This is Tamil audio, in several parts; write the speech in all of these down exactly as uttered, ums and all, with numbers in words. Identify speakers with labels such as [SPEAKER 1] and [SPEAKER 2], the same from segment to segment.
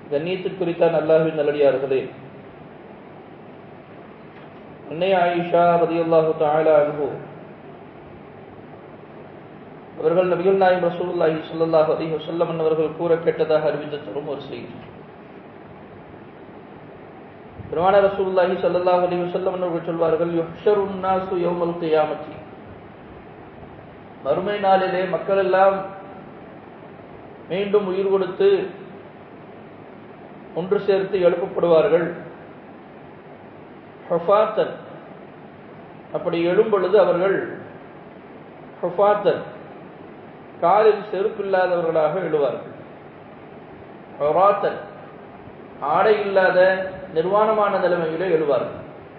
[SPEAKER 1] கண்ணியத்திற்குரித்தான் அல்லாஹ்வின் நல்லடியார்களே, அன்னை ஆயிஷா ரலியல்லாஹு தஆலா அன்ஹு அவர்கள் நபிகள் நாயகம் ரசூலுல்லாஹி ஸல்லல்லாஹு அலைஹி வஸல்லம் அவர்கள் கூற கேட்டதாக அறிவித்து தரும் ஒரு செய்தி. பெருமான ரசூலுல்லாஹி ஸல்லல்லாஹு அலைஹி வஸல்லம் அவர்கள் சொல்வார்கள், யுஹ்ஷருன் நாசு யௌமல் கியாமத்தி, மறுமை நாளிலே மக்கள் எல்லாம் மீண்டும் உயிர் கொடுத்து ஒன்று சேர்த்து எழுப்பப்படுவார்கள். ஹுஃபாத்தன், அப்படி எழும் பொழுது அவர்கள் ஹுஃபாத்தன், காலில் செருப்பில்லாதவர்களாக எழுவார்கள். ஹுராத்தன், ஆடை இல்லாத நிர்வாணமான நிலைமையிலே எழுவார்கள்.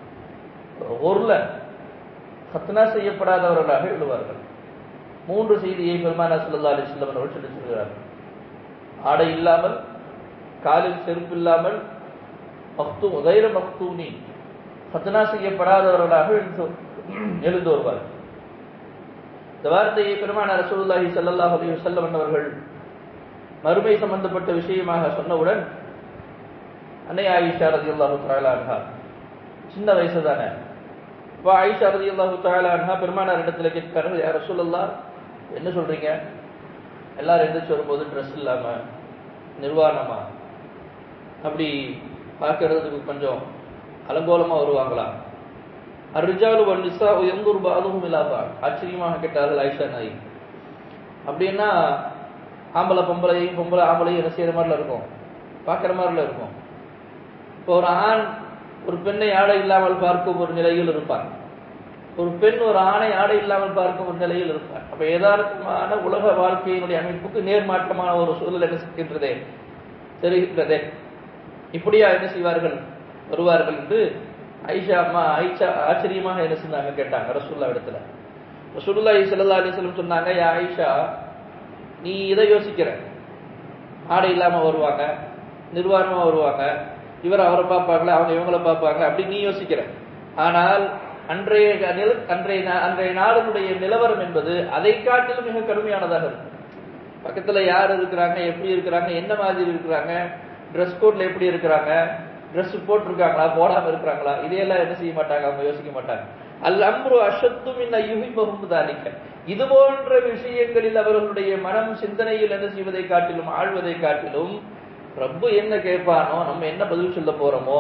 [SPEAKER 1] ஒருல ஹத்னா செய்யப்படாதவர்களாக எழுவார்கள். மூன்று செய்தியை பெருமானா ஸல்லல்லாஹு அலைஹி வஸல்லம் அவர்கள் சொல்லி சொல்கிறார்கள். ஆடை இல்லாமல், காலில் செருப்பு இல்லாமல், மக்தூ கைர மக்தூனி, ஹத்னா செய்யப்படாதவர்களாக எழுந்து வருவார்கள். இந்த வார்த்தையை பெருமானா ரசூலுல்லாஹி ஸல்லல்லாஹு அலைஹி வஸல்லம் அவர்கள் மறுமை சம்பந்தப்பட்ட விஷயமாக சொன்னவுடன் அன்னை ஆயிஷா ரலியல்லாஹு தஆலா அன்ஹா, சின்ன வயசு தானே, இப்போ ஆயிஷா ரலியல்லாஹு தஆலா அன்ஹா பெருமானார் இடத்துல கேட்கிறார்கள், யா ரசூலல்லாஹ், என்ன சொல்றீங்க, எல்லாரும் எந்திரிச்சு வரும்போது ட்ரெஸ் இல்லாம நிர்வாணமா அப்படி பார்க்கறதுக்கு கொஞ்சம் அலங்கோலமா வருவாங்களா? அர்ரிஜாலு வன் நிஸாஉ யன்துரு பஅதுஹும் இலா பஅத், ஆச்சரியமாக கேட்டார்கள் ஆயிஷா நாயகி. அப்படின்னா ஆம்பளை பொம்பளையும் பொம்பளை ஆம்பளையும் என்ன செய்யற மாதிரில இருக்கும், பார்க்குற மாதிரில இருக்கும். இப்போ ஒரு ஆண் ஒரு பெண்ணை ஆடை இல்லாமல் பார்க்கும் ஒரு நிலையில் இருப்பார், ஒரு பெண் ஒரு ஆணை ஆடை இல்லாமல் பார்க்கும் ஒரு நிலையில் இருப்பார். அப்ப யதார்த்தமான உலக வாழ்க்கையினுடைய அமைப்புக்கு நேர்மாற்றமான ஒரு சூழல் என்ன செய்கின்றதே தெரிகின்றதே. இப்படியா என்ன செய்வார்கள், வருவார்கள் என்று ஆயிஷா அம்மா ஆயிஷா ஆச்சரியமாக என்ன செஞ்சாங்க கேட்டாங்க ரசூலுல்லாஹ் இடத்துல. ரசூலுல்லாஹி ஸல்லல்லாஹு அலைஹி வஸல்லம் சொன்னாங்க, யா ஆயிஷா, நீ இதை யோசிக்கிற, ஆடை இல்லாம வருவாங்க, நிர்வாணமா வருவாங்க, இவர் அவரை பார்ப்பாங்களா, அவங்க இவங்களை பார்ப்பாங்க, அப்படி நீ யோசிக்கிற. ஆனால் அன்றைய அன்றைய அன்றைய நாளினுடைய நிலவரம் என்பது அதை காட்டிலும் மிக கடுமையானதாக இருக்கு. பக்கத்துல யார் இருக்கிறாங்க, எப்படி இருக்கிறாங்க, என்ன மாதிரி இருக்கிறாங்க, ட்ரெஸ் கோட்ல எப்படி இருக்கிறாங்க, ட்ரெஸ் போட்டிருக்காங்களா போடாம இருக்கிறாங்களா, இதையெல்லாம் என்ன செய்ய மாட்டாங்க, அவங்க யோசிக்க மாட்டாங்க. அல் அம்ரு அஷத்து மின் யுஹிபஹும் தாலிக, இது போன்ற விஷயங்களில் அவர்களுடைய மனம் சிந்தனையில் என்ன செய்வதை காட்டிலும் ஆழ்வதை காட்டிலும் ரப்பு என்ன கேட்பானோ, நம்ம என்ன பதில் சொல்ல போறோமோ,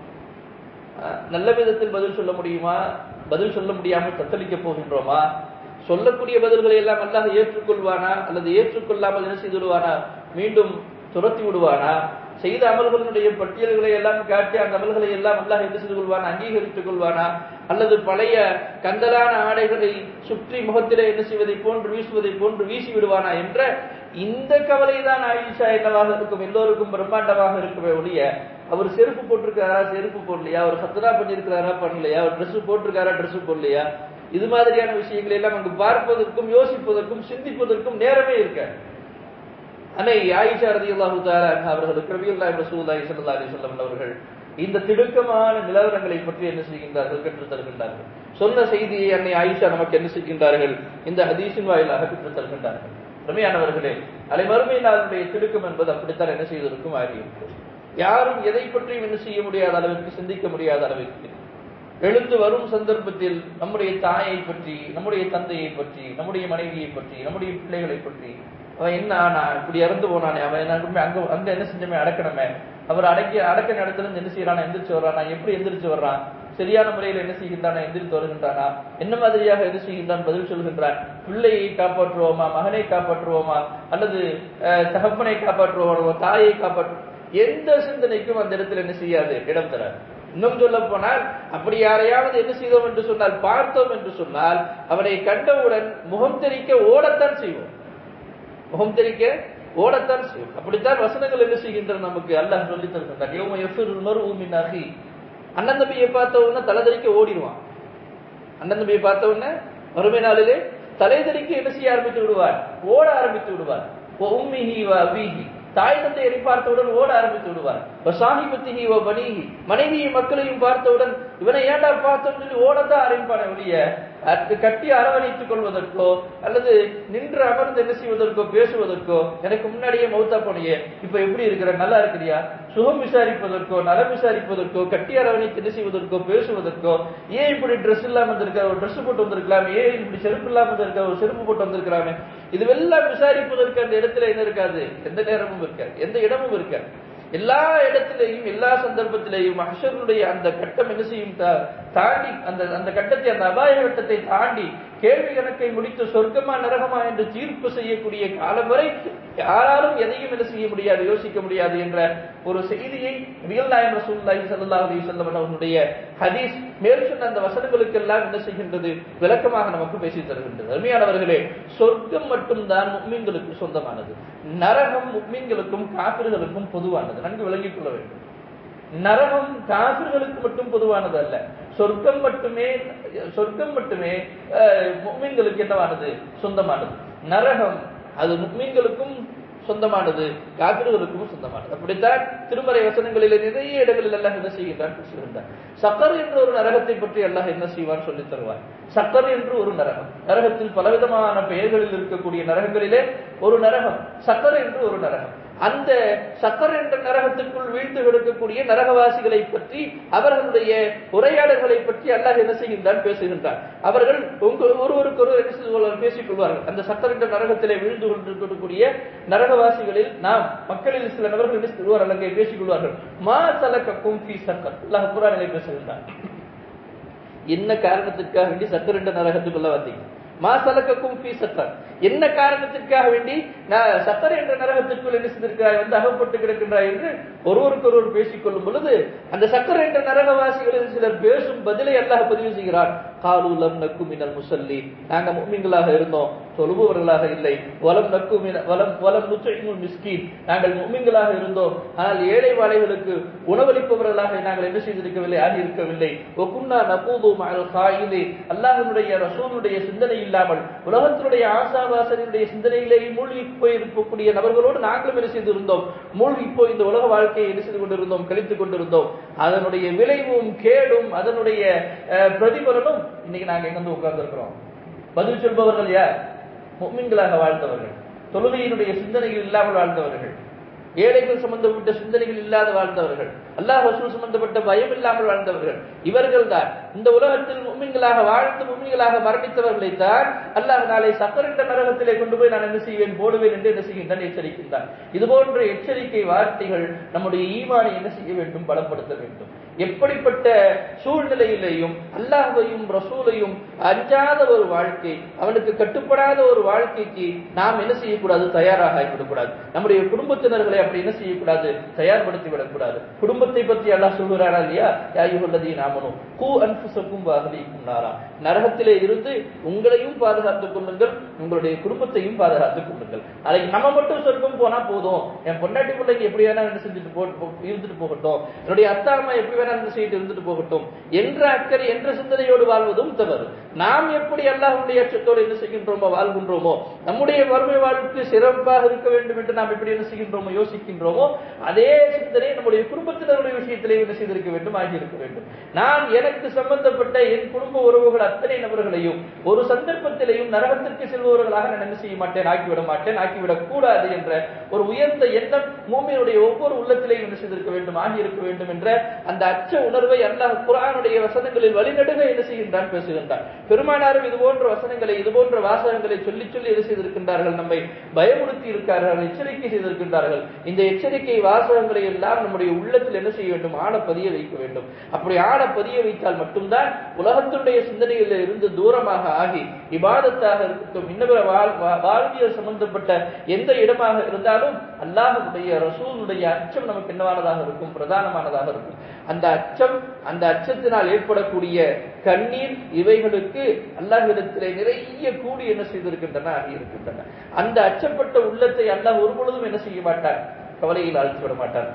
[SPEAKER 1] நல்ல விதத்தில் பதில் சொல்ல முடியுமா, பதில் சொல்ல முடியாமல் தத்தளிக்க போகின்றோமா, சொல்லக்கூடிய பதில்களை எல்லாம் அல்லாஹ் ஏற்றுக்கொள்வானா அல்லது ஏற்றுக்கொள்ளாமல் என்ன செய்து விடுவானா, மீண்டும் துரத்தி விடுவானா, செய்த அமல்களுடைய பட்டியல்களை எல்லாம் காட்டி அந்த அமல்களை எல்லாம் அல்லாஹ் என்ன செய்து கொள்வானா, அங்கீகரித்துக் கொள்வானா, அல்லது பழைய கந்தலான ஆடைகளை சுற்றி முகத்திலே என்ன செய்வதை போன்று வீசுவதை போன்று வீசி விடுவானா என்ற இந்த கவலை தான் ஆயிஷா என்னவாக இருக்கும், எல்லோருக்கும் பிரம்மாண்டமாக இருக்குமே ஒழிய அவர் செருப்பு போட்டிருக்காரா செருப்பு போடலையா, அவர் ஹத்னா பண்ணிருக்கிறாரா பண்ணலையா, அவர் ட்ரெஸ் போட்டிருக்காரா ட்ரெஸ் போடலையா, இது மாதிரியான விஷயங்களை எல்லாம் அங்கு பார்ப்பதற்கும் யோசிப்பதற்கும் சிந்திப்பதற்கும் நேரமே இருக்க. அன்னை ஆயிஷா ரலியல்லாஹு தஆலா அன்ஹா அவர்களுக்கு நபியுல்லாஹி ரசூலுல்லாஹி ஸல்லல்லாஹு அலைஹி வஸல்லம் அவர்கள் இந்த திடுக்கமான நிலவரங்களை பற்றி என்ன செய்கின்றார்கள், கற்றுத் தருகின்றார்கள். சொன்ன செய்தியை அன்னை ஆயிஷா நமக்கு என்ன செய்கின்றார்கள், இந்த ஹதீஸின் வாயிலாக கற்றுத் தருகின்றார்கள். ரமையானவர்களே, அலை மறுமை நாளுடைய திடுக்கம் என்பது அப்படித்தான் என்ன செய்திருக்கும் ஆகியிருக்கும். யாரும் எதை பற்றியும் என்ன செய்ய முடியாத அளவிற்கு, சிந்திக்க முடியாத அளவிற்கு எழுந்து வரும் சந்தர்ப்பத்தில் நம்முடைய தாயை பற்றி, நம்முடைய தந்தையை பற்றி, நம்முடைய மனைவியை பற்றி, நம்முடைய பிள்ளைகளை பற்றி, அவன் என்ன ஆனா இப்படி இறந்து போனானே, அவன் அங்க அங்க என்ன செஞ்சமே அடக்கணுமே, அவர் அடக்கி அடக்க நடத்துல என்ன செய்யறானா, எந்திரிச்சு வர்றானா, எப்படி எந்திரிச்சு வர்றான், சரியான முறையில் என்ன செய்கின்றானா, எந்திரித்து வருகின்றானா, என்ன மாதிரியாக என்ன செய்கின்றான், பதில் சொல்கின்றான், பிள்ளையை காப்பாற்றுவோமா, மகனை காப்பாற்றுவோமா, அல்லது தகப்பனை காப்பாற்றுவோமா, தாயை காப்பாற்று, எந்த சிந்தனைக்கும் அந்த இடத்துல என்ன செய்யாது, இடம் தராது. இன்னும் சொல்ல போனால் அப்படி யாரையாவது என்ன செய்தோம் என்று சொன்னால், பார்த்தோம் என்று சொன்னால், அவனை கண்டவுடன் முகம் தெரிக்க ஓடத்தான் செய்வோம், முகம் தெரிக்க ஓடத்தான் செய்வோம். அப்படித்தான் வசனங்கள் என்ன செய்கின்றன, நமக்கு அல்லாஹ் சொல்லி தருகின்றான். யௌம யஃபிருல் மர்உ மின் அஹி, அண்ணன் தம்பியை பார்த்த உடனே தலைதறிக்க ஓடிடுவான். அண்ணன் தம்பியை பார்த்த உடனே மறுமை நாளிலே தலைதறிக்க என்ன செய்ய ஆரம்பித்து விடுவார், ஓட ஆரம்பித்து விடுவார். உம்மிஹி வ அபீஹி, தாய் தந்தையரை பார்த்தவுடன் ஓட ஆரம்பித்து விடுவார். சாஹிபத்திஹி வ பனீஹி, மனைவியை மக்களையும் பார்த்தவுடன் இவனை ஏண்டா பார்த்தோம்னு சொல்லி ஓடத்தான் ஆரம்பிப்பானே ஒழிய கட்டி அரவணைத்துக் கொள்வதற்கோ அல்லது நின்று அமர்ந்து என்ன செய்வதற்கோ பேசுவதற்கோ, எனக்கு முன்னாடியே மௌத்தா போனியே இப்ப எப்படி இருக்கிற, நல்லா இருக்கிறியா, சுகம் விசாரிப்பதற்கோ நலம் விசாரிப்பதற்கோ கட்டி அரவணைத்து என்ன செய்வதற்கோ பேசுவதற்கோ, ஏன் இப்படி ட்ரெஸ் இல்லாம வந்திருக்க, ஒரு ட்ரெஸ் போட்டு வந்திருக்கலாமே, ஏன் இப்படி செருப்பு இல்லாம வந்திருக்க, ஒரு செருப்பு போட்டு வந்திருக்கலாமே, இதுவெல்லாம் விசாரிப்பதற்கு அந்த இடத்துல என்ன இருக்காது, எந்த நேரமும் இருக்காது, எந்த இடமும் இருக்காது. எல்லா இடத்திலேயும் எல்லா சந்தர்ப்பத்திலேயும் மஹ்ஷருடைய அந்த கட்டம் என்ன செய்யும் தாண்டி, அந்த அந்த கட்டத்தை, அந்த அபாய கட்டத்தை தாண்டி கேள்வி கணக்கை முடித்து சொர்க்கமா நரகமா என்று தீர்ப்பு செய்யக்கூடிய காலம் வரை யாராலும் எதையும் என்ன செய்ய முடியாது, யோசிக்க முடியாது என்ற ஒரு செய்தியை நபிகள் நாயகம் ரசூலுல்லாஹி ஸல்லல்லாஹு அலைஹி வஸல்லம் அவர்களுடைய ஹதீஸ் மேல் சொன்ன அந்த வசனங்களுக்கு எல்லாம் என்ன செய்கின்றது, விளக்கமாக நமக்கு பேசி தருகின்றது. அருமையானவர்களே, சொர்க்கம் மட்டும்தான் முஃமின்களுக்கு சொந்தமானது, நரகம் முஃமின்களுக்கும் காபிர்களுக்கும் பொதுவானது. நன்கு விளங்கிக் கொள்ள வேண்டும். நரகம் காபிர்களுக்கு மட்டும் பொதுவானது அல்ல, சொர்க்கம் மட்டுமே சொர்க்கம் மட்டுமே முஃமின்களுக்கு என்னவானது, சொந்தமானது. நரகம் அது முஃமின்களுக்கும் சொந்தமானது, காபிர்களுக்கும் சொந்தமானது. அப்படித்தான் திருமறை வசனங்களில் நிறைய இடங்களில் எல்லாம் என்ன செய்கின்றான், பேசுகின்றான். சக்கர் என்ற ஒரு நரகத்தை பற்றி அல்லாஹ் என்ன செய்வான் சொல்லி தருவார். சக்கர் என்று ஒரு நரகம், நரகத்தில் பலவிதமான பெயர்களில் இருக்கக்கூடிய நரகங்களிலே ஒரு நரகம் சக்கர் என்று ஒரு நரகம். அந்த சக்கர் என்ற நரகத்திற்குள் வீழ்ந்து கிடக்கக்கூடிய நரகவாசிகளை பற்றி, அவர்களுடைய உரையாடல்களை பற்றி அல்லாஹ் என்ன செய்கின்றான், பேசுகின்றான். அவர்கள் ஒருவருக்கு ஒருவர் பேசிக் கொள்வார்கள். அந்த சக்கர் என்ற நரகத்திலே வீழ்ந்து கொண்டிருக்கக்கூடிய நரகவாசிகளில் நாம் மக்களில் சில நபர்கள் என்ன செய்வார்கள், அங்கே பேசிக் கொள்வார்கள். மா சலக்கக்கும் ஃபீ சக்கர், அல்லாஹ் குர்ஆனிலே பேசுகின்றான். என்ன காரணத்திற்காக வேண்டி சக்கர் என்ற நரகத்துக்குள்ள வந்தீங்க? மா சலக்கக்கும் ஃபீ சக்கர், என்ன காரணத்திற்காக வேண்டி சக்கர் என்ற நரகத்திற்குள் என்ன செய்திருக்கிறாய், வந்து அகப்பட்டு கிடக்கின்றாய் என்று ஒருவருக்கு ஒருவர் பேசிக் கொள்ளும் பொழுது, அந்த சக்கர் என்ற நரகவாசிகளில் சிலர் பேசும் பதிலை அல்லாஹ் பதிவு செய்கிறார். காலு லம் நக்கு மினல் முஸல்லி, நாங்க முஃமின்களாக இருந்தோம், தொழுபவர்களாக இல்லை. வலம் நக்கு மின வலம் வலம் நுத்இமுல் மிஸ்கீன், நாங்கள் முஃமின்களாக இருந்தோம், ஆனால் ஏழை வாழைகளுக்கு உணவளிப்பவர்களாக நாங்கள் என்ன செய்திருக்கவில்லை, ஆகி இருக்கவில்லை. வகுன்னா நகூது மஅல் காயிலி, அல்லாஹ்வுடைய ரசூலுடைய சிந்தனை இல்லாமல் உலகத்தினுடைய ஆசாவாசனுடைய சிந்தனையிலேயே மூழ்கி போயிருக்கக்கூடிய நபர்களோடு நாங்களும் என்ன செய்திருந்தோம், மூழ்கி போய் இந்த உலக வாழ்க்கையை என்ன செய்து கொண்டிருந்தோம், கழித்துக் கொண்டிருந்தோம். அதனுடைய விளைவும் கேடும் அதனுடைய பிரதிபலனும் இன்னைக்கு நாங்க எங்க வந்து உட்கார்ந்து இருக்கிறோம். பதில் சொல்பவர்கள் யார்? முஃமின்களாக வாழ்ந்தவர்கள், தொழுகையினுடைய சிந்தனைகள் இல்லாமல் வாழ்ந்தவர்கள், ஏழைகள் சம்பந்தப்பட்ட சிந்தனைகள் இல்லாத வாழ்ந்தவர்கள், அல்லாஹ் ரசூல் சம்பந்தப்பட்ட பயம் இல்லாமல் வாழ்ந்தவர்கள். இவர்கள் தான் இந்த உலகத்தில் முஃமின்களாக வாழ்ந்து முஃமின்களாக மரணித்தவர்களை தான் அல்லாஹ் நாளை சக்கர் என்ற நரகத்திலே கொண்டு போய் நான் என்ன செய்வேன், போடுவேன் என்று என்ன செய்கின்றான், எச்சரிக்கின்றான். இது போன்ற எச்சரிக்கை வார்த்தைகள் நம்முடைய ஈமானை என்ன செய்ய வேண்டும், பலப்படுத்த வேண்டும். எப்படிப்பட்ட சூழ்நிலையிலேயும் அல்லாஹ்வையும் ரசூலையும் அஞ்சாத ஒரு வாழ்க்கை, அவனுக்கு கட்டுப்படாத ஒரு வாழ்க்கைக்கு நாம் என்ன செய்யக்கூடாது, தயாராக ஆகிவிடக்கூடாது. நம்முடைய குடும்பத்தினர்களை அப்படி என்ன செய்யக்கூடாது, தயார்படுத்தி விடக்கூடாது. குடும்பத்தை பற்றி அல்லாஹ் சொல்கிறாரா இல்லையா, யா அய்யுஹல்லதீன ஆமனூ கூ அன்ஃபுஸக்கும் வ அஹ்லீக்கும் நாரா, நரகத்திலே இருந்து உங்களையும் பாதுகாத்துக் கொள்ளுங்கள், உங்களுடைய குடும்பத்தையும் பாதுகாத்துக் கொள்ளுங்கள். அதை நம்ம மட்டும் சொர்க்கம் போனா போதும், என் பொண்டாட்டி பிள்ளைங்க எப்படி வேணா என்ன செஞ்சுட்டு போட்டு இருந்துட்டு போகட்டும், என்னுடைய அத்தா அம்மா எப்படி வேணா என்ன செய்யிட்டு இருந்துட்டு போகட்டும் என்ற அக்கறை என்ற சிந்தனையோடு வாழ்வதும் தவறு. நாம் எப்படி அல்லாஹ்வுடைய அச்சத்தோடு என்ன செய்கின்றோமோ வாழ்கின்றோமோ, நம்முடைய வறுமை வாழ்க்கை சிறப்பாக இருக்க வேண்டும் என்று நாம் எப்படி என்ன செய்கின்றோமோ யோசிக்கின்றோமோ, அதே சிந்தனை நம்முடைய குடும்பத்தினருடைய விஷயத்திலே என்ன செய்திருக்க வேண்டும், ஆகியிருக்க வேண்டும். நான் எனக்கு சம்பந்தப்பட்ட என் குடும்ப உறவுகள் அத்தனை நபர்களையும் ஒரு சந்தர்ப்பத்திலையும் நரகத்திற்கு செல்பவர்களாக நான் என்ன செய்ய மாட்டேன், ஆக்கிவிட மாட்டேன், ஆக்கிவிடக் கூடாது என்ற ஒரு உயர்ந்த எண்ணம் மூமினுடைய ஒவ்வொரு உள்ளத்திலையும் என்ன செய்திருக்க வேண்டும், ஆகியிருக்க வேண்டும் என்ற அந்த அச்ச உணர்வை அல்லாஹ் குர்ஆனுடைய வசனங்களில் வழிநடுக என்ன செய்கின்றான், பேசுகின்றான். பெருமானாரும் இது போன்ற வசனங்களை, இது போன்ற வாசகங்களை சொல்லி சொல்லி என்ன செய்திருக்கின்றார்கள், நம்மை பயமுறுத்தி இருக்கார்கள், எச்சரிக்கை செய்திருக்கின்றார்கள். இந்த எச்சரிக்கை வாசகங்களை எல்லாம் நம்முடைய உள்ளத்தில் என்ன செய்ய வேண்டும், ஆழ பதிய வைக்க வேண்டும். அப்படி ஆழ பதிய வைத்தால் மட்டும்தான் உலகத்தினுடைய சிந்தனைகளில் இருந்து தூரமாக ஆகி இபாதத்தாக இருக்கட்டும், இன்னபிற வாழ்வியல் சம்பந்தப்பட்ட எந்த இடமாக இருந்தாலும் அல்லாஹ்வுடைய ரசூலுடைய அச்சம் நமக்கு என்னவானதாக இருக்கும், பிரதானமானதாக இருக்கும். அந்த அச்சம், அந்த அச்சத்தினால் ஏற்படக்கூடிய கண்ணீர், இவைகளுக்கு அல்லாஹ்விடத்திலே நிறைய கூடி என்ன செய்திருக்கின்றன, ஆகி இருக்கின்றன. அந்த அச்சப்பட்ட உள்ளத்தை அல்லாஹ் ஒரு பொழுதும் என்ன செய்ய மாட்டார், கவலையில் ஆழ்த்தி விட மாட்டான்.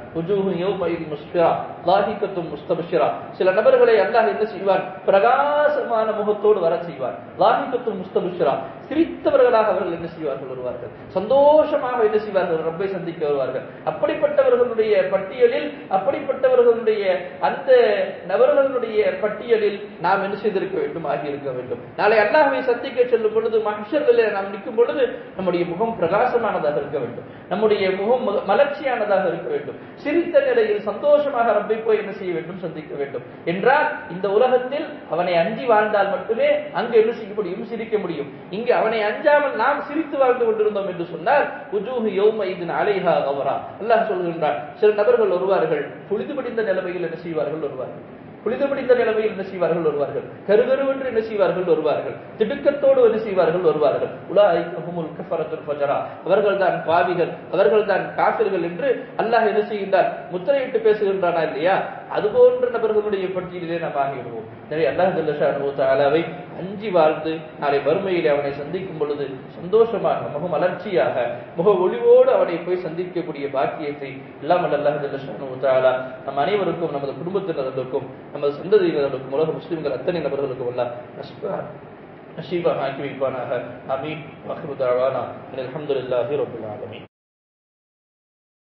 [SPEAKER 1] சில நபர்களை அல்லாஹ் என்ன செய்வான், பிரகாசமான முகத்தோடு வர செய்வான். லாஹிகத்தும் முஸ்தபிஷரா, சிரித்தவர்களாக அவர்கள் என்ன செய்வார்கள், வருவார்கள். சந்தோஷமாக என்ன செய்வார்கள், ரப்பை சந்திக்க வருவார்கள். அப்படிப்பட்டவர்களுடைய பட்டியலில், அப்படிப்பட்டவர்களுடைய அந்த நபர்களுடைய பட்டியலில் நாம் என்ன செய்திருக்க வேண்டும், ஆகியிருக்க வேண்டும். நாளை அல்லாஹ்வை சந்திக்க செல்லும் பொழுது, மஹ்ஷரிலே நாம் நிற்கும் பொழுது நம்முடைய முகம் பிரகாசமானதாக இருக்க வேண்டும், நம்முடைய முகம் மலர்ச்சியானதாக இருக்க வேண்டும். சிரித்த நிலையில் சந்தோஷமாக ரப்பை போய் என்ன செய்ய வேண்டும், சந்திக்க வேண்டும். என்றால் இந்த உலகத்தில் அவனை அஞ்சி வாழ்ந்தால் மட்டுமே அங்கு என்ன செய்ய முடியும், சிரிக்க முடியும். இங்கு அவனை அஞ்சாமல் நாம் சிரித்து வாழ்ந்து கொண்டிருந்தோம் என்று சொன்னால் உஜூஹு யௌமைதின் அலைஹா கவரா, அல்லாஹ் சொல்கின்றான். சில நபர்கள் வருவார்கள், புழுதி படிந்த நிலைமையில் என்ன செய்வார்கள், வருவார்கள். புனிதமடைந்த நிலைமையில் என்ன செய்வார்கள், வருவார்கள். கருகருவென்று என்ன செய்வார்கள், வருவார்கள். திடுக்கத்தோடு என்ன செய்வார்கள், வருவார்கள். உலாயிகஹுமுல் கஃபரத்துல் ஃபஜரா, அவர்கள் தான் பாவிகள், அவர்கள் தான் காஃபிர்கள் என்று அல்லாஹ் என்ன செய்கின்றார், முத்திரையிட்டு பேசுகின்றானா இல்லையா? அதுபோன்ற நபர்களுடைய பட்டியலிலே நாம் ஆகிவிடுவோம். எனவே அல்லாஹ் ஜல்ல ஷானஹு வ தஆலாவை அஞ்சி வாழ்ந்து நாளை வறுமையிலே அவனை சந்திக்கும் பொழுது சந்தோஷமாக, முக மலர்ச்சியாக, முக ஒளிவோடு அவனை போய் சந்திக்கக்கூடிய பாக்கியத்தை எல்லாம் அல்லாஹ் ஜல்ல ஷானஹு வ தஆலா நம் அனைவருக்கும், நமது குடும்பத்தினர்களுக்கும், நமது சந்ததியினர்களுக்கும், உலக முஸ்லிம்கள் அத்தனை நபர்களுக்கும் அல்லாஹ் நசீபாக ஆக்கி வைப்பானாக. ஆமீன். வாஹிரு தஅவானா அல்ஹம்துலில்லாஹி ரப்பில் ஆலமீன்.